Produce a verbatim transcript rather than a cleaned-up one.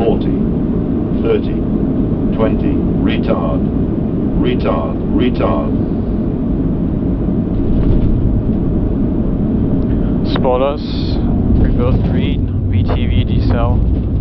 forty, thirty, twenty, retard, retard, retard. Spoilers, reverse green, V T V decel.